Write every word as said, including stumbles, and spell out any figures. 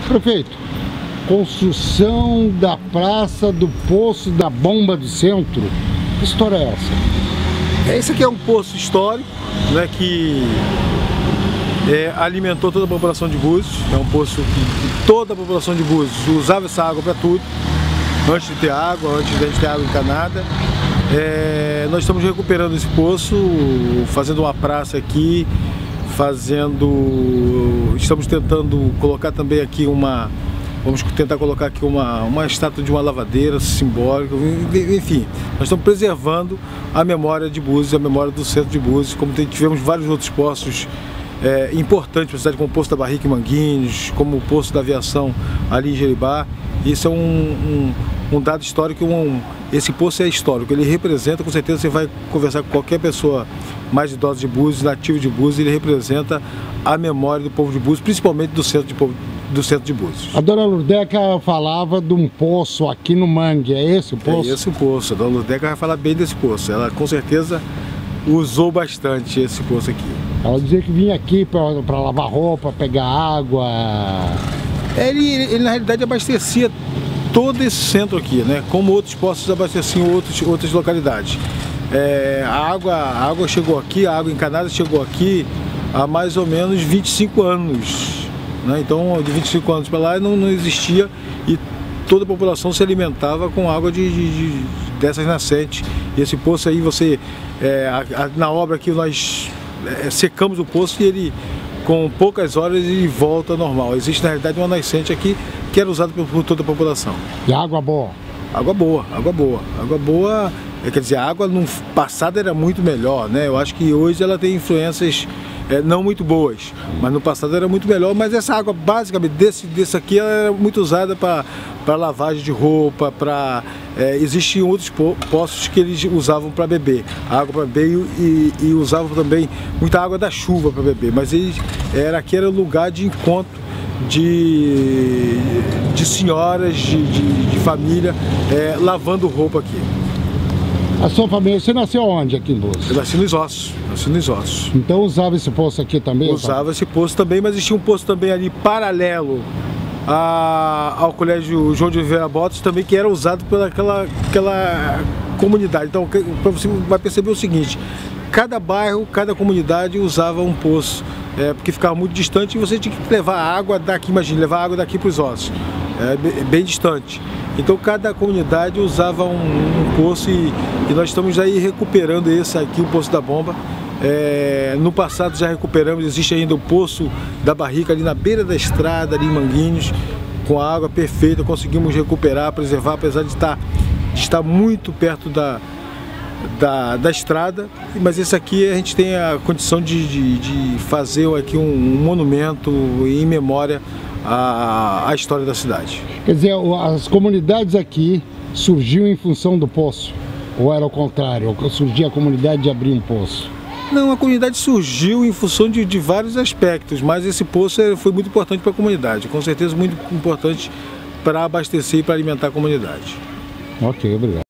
Prefeito, construção da praça do Poço da Bomba do Centro, que história é essa? Esse aqui é um poço histórico, né, que é, alimentou toda a população de Búzios. É um poço que toda a população de Búzios usava essa água para tudo, antes de ter água, antes de a gente ter água encanada. É, nós estamos recuperando esse poço, fazendo uma praça aqui, fazendo, estamos tentando colocar também aqui uma, vamos tentar colocar aqui uma, uma estátua de uma lavadeira simbólica, enfim, nós estamos preservando a memória de Búzios, a memória do centro de Búzios, como tivemos vários outros poços é, importantes para a cidade, como o Poço da Barrica em Manguinhos, como o Poço da Aviação ali em Jeribá. Isso é um, um, um dado histórico, um, esse poço é histórico, ele representa, com certeza você vai conversar com qualquer pessoa mais idosa de Búzios, nativo de Búzios, ele representa a memória do povo de Búzios, principalmente do centro de, do centro de Búzios. A dona Lurdeca falava de um poço aqui no Mangue, é esse o poço? É esse o poço, a dona Lurdeca vai falar bem desse poço, ela com certeza usou bastante esse poço aqui. Ela dizia que vinha aqui para lavar roupa, pegar água. Ele, ele na realidade abastecia todo esse centro aqui, né? Como outros poços abasteciam outros, outras localidades. É, a, água, a água chegou aqui, a água encanada chegou aqui há mais ou menos vinte e cinco anos. Né? Então, de vinte e cinco anos para lá não, não existia e toda a população se alimentava com água de, de, de, dessas nascentes. E esse poço aí, você, é, a, a, na obra aqui nós é, secamos o poço e ele, com poucas horas, ele volta ao normal. Existe na realidade uma nascente aqui que era usada por, por toda a população. E água boa? Água boa, água boa. Água boa, quer dizer, a água no passado era muito melhor, né? Eu acho que hoje ela tem influências é, não muito boas, mas no passado era muito melhor. Mas essa água, basicamente, desse, desse aqui, ela era muito usada para para lavagem de roupa, para... É, existiam outros po poços que eles usavam para beber, água para beber e, e usavam também muita água da chuva para beber, mas eles, era, aqui era lugar de encontro de, de senhoras, de, de, de família, é, lavando roupa aqui. A sua família, você nasceu onde aqui em Búzios? Eu nasci nos Ossos, nasci nos Ossos. Então usava esse poço aqui também? Usava então? esse poço também, mas existia um poço também ali paralelo a, ao Colégio João de Oliveira Botas também, que era usado pela aquela, aquela comunidade. Então, para você vai perceber o seguinte, cada bairro, cada comunidade usava um poço, é, porque ficava muito distante e você tinha que levar água daqui, imagine, levar água daqui para os Ossos, é, bem, bem distante. Então cada comunidade usava um, um poço e, e nós estamos aí recuperando esse aqui, o Poço da Bomba. É, no passado já recuperamos, existe ainda o Poço da Barrica ali na beira da estrada, ali em Manguinhos, com a água perfeita, conseguimos recuperar, preservar, apesar de estar, de estar muito perto da, da, da estrada, mas esse aqui a gente tem a condição de, de, de fazer aqui um, um monumento em memória à, à história da cidade. Quer dizer, as comunidades aqui surgiu em função do poço? Ou era o contrário, surgia a comunidade de abrir um poço? Não, a comunidade surgiu em função de, de vários aspectos, mas esse poço foi muito importante para a comunidade, com certeza muito importante para abastecer e para alimentar a comunidade. Ok, obrigado.